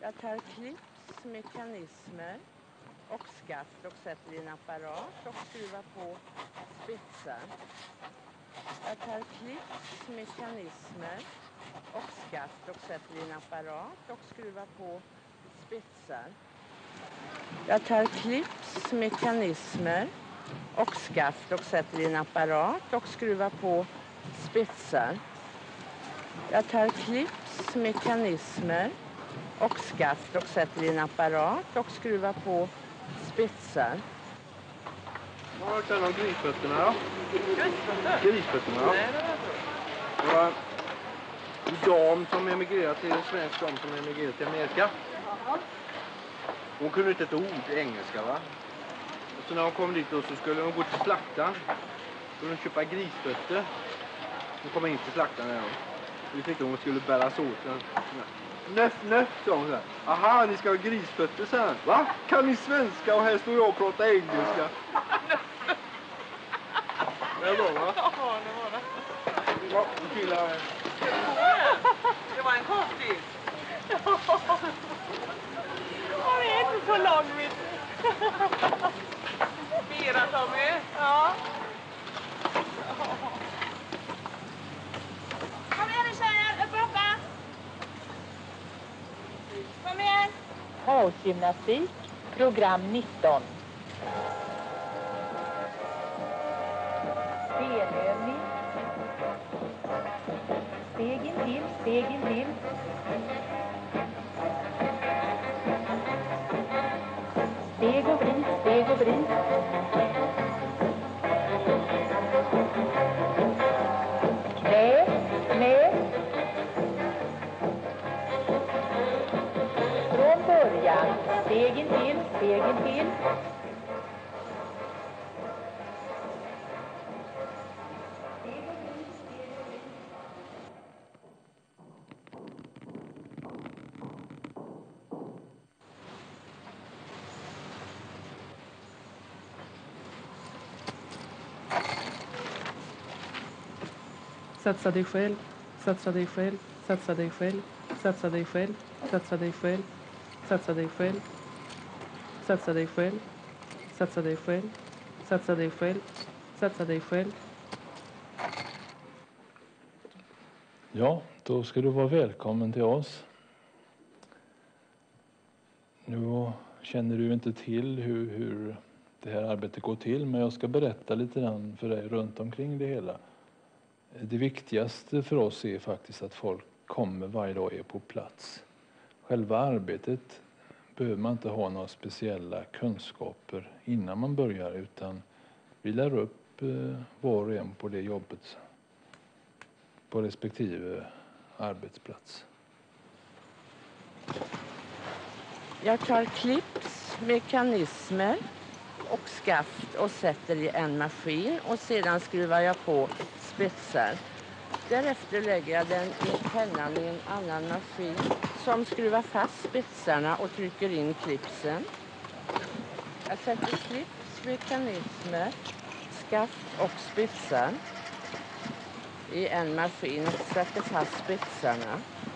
Jag tar clips, mekanismer och skaft och sätter i en apparat och skruvar på spetsar. Jag tar clips, mekanismer och skaft och sätter i en apparat och skruvar på spetsar. Jag tar clips, mekanismer och skaft och sätter i en apparat och skruvar på spetsar. Jag tar clips, mekanismer och skaft och sätter i en apparat och skruvar på spetsar. Vad har du känt om grisfötterna då? Grisfötterna då? Nej, Det var en dam som emigrerade till en svensk dam som emigrerade till Amerika. Hon kunde inte ett ord engelska, va? Och så när hon kom dit då så skulle hon gå till slaktaren. Skulle hon köpa grisfötter. Hon kom in till slaktaren där. Vi tyckte hon skulle bäras åt. Nöff, sa hon så här. Aha, ni ska ha grisfötter, så här. Va? Kan ni svenska och här står jag och pratar engelska? Det var, va? Ja, det var det. Ja, killar. Det var en kortis. Ja, det är inte så lång, vet du. Mera, Tommy. Ja. Kom igen nu tjejer, upp och hoppa! Kom igen! Pausgymnastik, program 19. Benövning. Steg intill, steg intill. Steg och vrid, steg och vrid. Knä, knä. Från början, steg intill, steg intill. Satsa dig själv, satsa dig själv, satsa dig själv, satsa dig själv, satsa dig själv, satsa dig själv, satsa dig själv, satsa dig själv, satsa dig själv, satsa dig själv. Ja, då ska du vara välkommen till oss. Nu känner du inte till hur det här arbetet går till, men jag ska berätta lite grann för dig runt omkring det hela. Det viktigaste för oss är faktiskt att folk kommer varje dag och är på plats. Själva arbetet behöver man inte ha några speciella kunskaper innan man börjar, utan vi lär upp var och en på det jobbet på respektive arbetsplats. Jag tar clips, mekanismer och skaft och sätter i en maskin och sedan skruvar jag på spetsar. Därefter lägger jag den i pennan i en annan maskin som skruvar fast spetsarna och trycker in clipsen. Jag sätter clips, mekanismer, skaft och spetsar i en maskin och sätter fast spetsarna.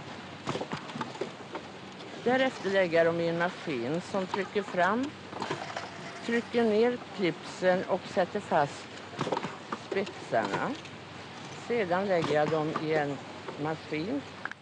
Därefter lägger jag dem i en maskin som trycker ner clipsen och sätter fast spetsarna. Sedan lägger jag dem i en maskin.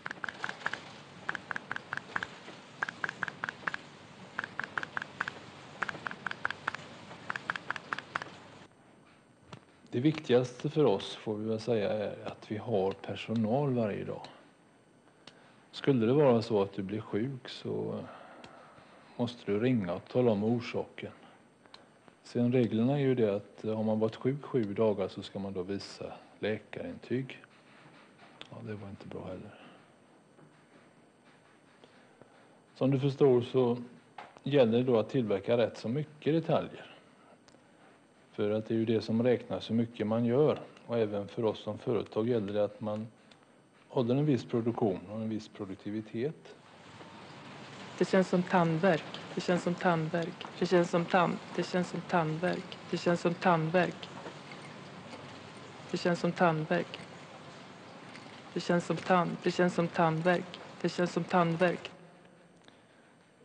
Det viktigaste för oss får vi väl säga är att vi har personal varje dag. Skulle det vara så att du blir sjuk så måste du ringa och tala om orsaken. Sen reglerna är ju det att har man varit sjuk 7 dagar så ska man då visa läkarintyg. Ja, det var inte bra heller. Som du förstår så gäller det då att tillverka rätt så mycket detaljer. För att det är ju det som räknas hur mycket man gör. Och även för oss som företag gäller det att man håller en viss produktion och en viss produktivitet. Det känns som tandvärk, det känns som tandvärk, det känns som det känns som tandvärk, det känns som tandvärk. Det känns som tandvärk. Det känns som det känns som tandvärk, det känns som tandvärk.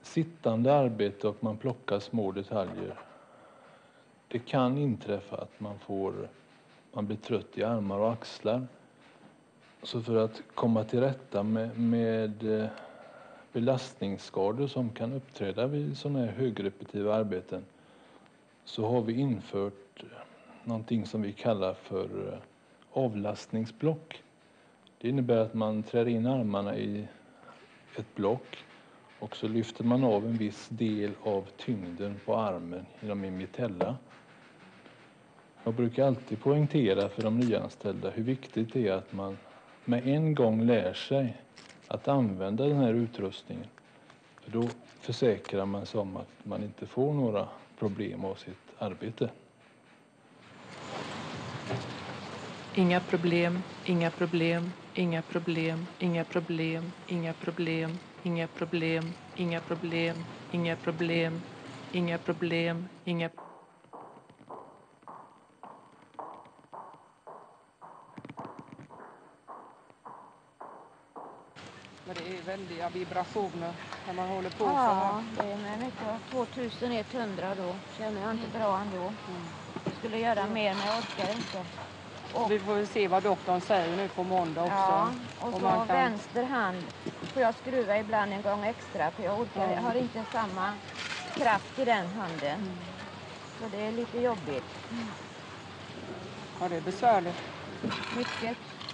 sittande arbete och man plockar små detaljer. Det kan inträffa att man blir trött i armar och axlar. Så för att komma till rätta med belastningsskador som kan uppträda vid sådana här högrepetitiva arbeten så har vi infört någonting som vi kallar för avlastningsblock. Det innebär att man trär in armarna i ett block och så lyfter man av en viss del av tyngden på armen genom en mitella. Jag brukar alltid poängtera för de nyanställda hur viktigt det är att man med en gång lär sig att använda den här utrustningen. För då försäkrar man sig om att man inte får några problem av sitt arbete. Inga problem, inga problem, inga problem, inga problem, inga problem, inga problem, inga problem, inga problem, inga problem, inga. Men det är väldiga vibrationer när man håller på så Ja, här. det är med mycket. 2100 då känner jag inte bra ändå. Jag skulle göra mer men jag orkar inte. Och Vi får väl se vad doktorn säger nu på måndag också. ja, och Om så man kan- vänster hand får jag skruva ibland en gång extra för jag orkar, har inte samma kraft i den handen. Så det är lite jobbigt. Ja, det är besvärligt. Mycket.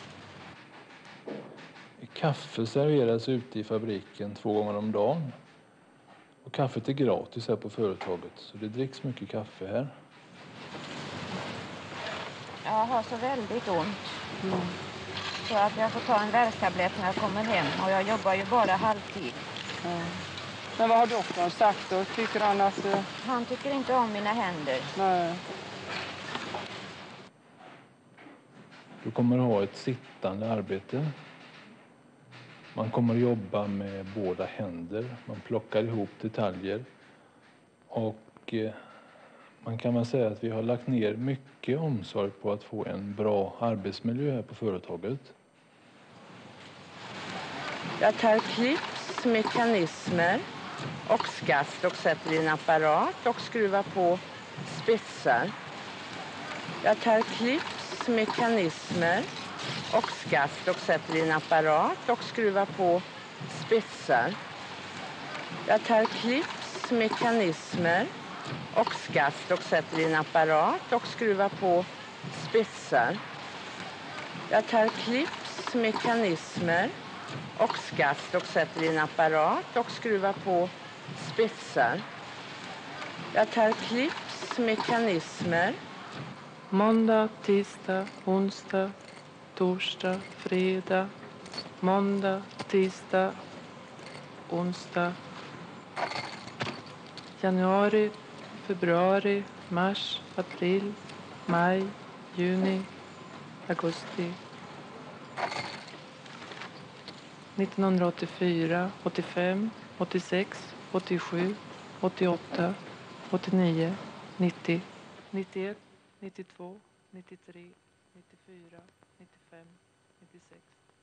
Kaffe serveras ute i fabriken 2 gånger om dagen. Och kaffet är gratis här på företaget, så det dricks mycket kaffe här. Jag har så väldigt ont. Så att jag får ta en värktablett när jag kommer hem. Och jag jobbar ju bara halvtid. Men vad har doktorn sagt då? Tycker han att... Han tycker inte om mina händer. Nej. Du kommer att ha ett sittande arbete. Man kommer att jobba med båda händer. Man plockar ihop detaljer. Och man kan väl säga att vi har lagt ner mycket omsorg på att få en bra arbetsmiljö här på företaget. Jag tar clips, mekanismer och skast och sätter i en apparat och skruvar på spetsar. Jag tar clips, mekanismer och skast och sätter i en apparat och skruvar på spetsar. Jag tar clips, mekanismer och skast och sätter i en apparat och skruvar på spetsar. Jag tar clips, mekanismer och skast och sätter i en apparat och skruvar på spetsar. Jag tar clips, mekanismer. Måndag, tisdag, onsdag, torsdag, fredag. Måndag, tisdag, onsdag. Januari, februari, mars, april, maj, juni, augusti. 1984, 85, 86, 87, 88, 89, 90, 91, 92, 93, 94, 95, 96.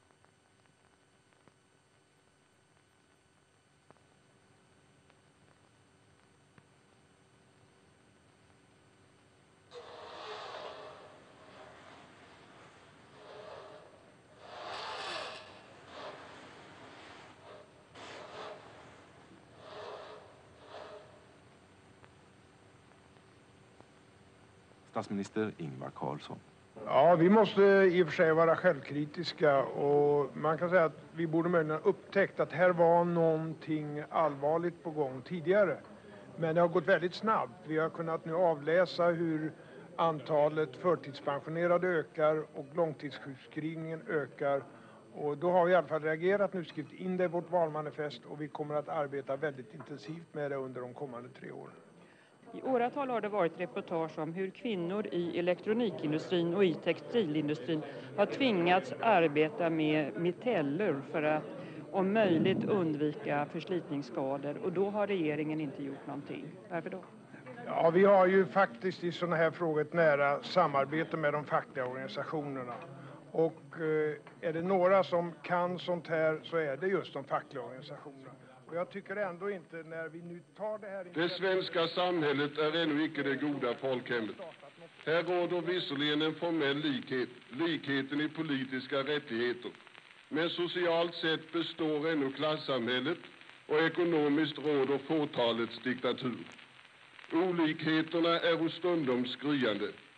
Statsminister Ingvar Carlsson. Ja, vi måste i och för sig vara självkritiska och man kan säga att vi borde möjligen ha upptäckt att här var någonting allvarligt på gång tidigare. Men det har gått väldigt snabbt. Vi har kunnat nu avläsa hur antalet förtidspensionerade ökar och långtidssjukskrivningen ökar. Och då har vi i alla fall reagerat nu, skrivit in det i vårt valmanifest och vi kommer att arbeta väldigt intensivt med det under de kommande 3 åren. I åratal har det varit reportage om hur kvinnor i elektronikindustrin och i textilindustrin har tvingats arbeta med miteller för att om möjligt undvika förslitningsskador. Och då har regeringen inte gjort någonting. Varför då? Ja, vi har ju faktiskt i sådana här frågor ett nära samarbete med de fackliga organisationerna. Och är det några som kan sånt här så är det just de fackliga organisationerna. Och jag tycker ändå inte när vi nu tar det här... Det svenska samhället är ännu icke det goda folkhemmet. Här råder visserligen en formell likhet, likheten i politiska rättigheter. Men socialt sett består ännu klassamhället och ekonomiskt råder fåtalets diktatur. Olikheterna är stundom skriande.